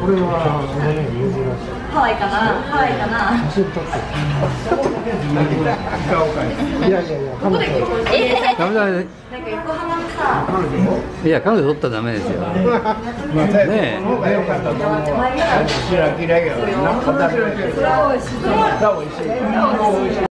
これは珍しい。 ハワイかな。ハワイかな。 写真撮って。いやいやいや、 どこで結婚して？ ダメだね。 なんか横浜のさ。 いや、彼女取ったらダメですよ。 まあ、ねえ。方が良かったと思うわ。白木だけど、なんか食べれる。 それは美味しい。 美味しい。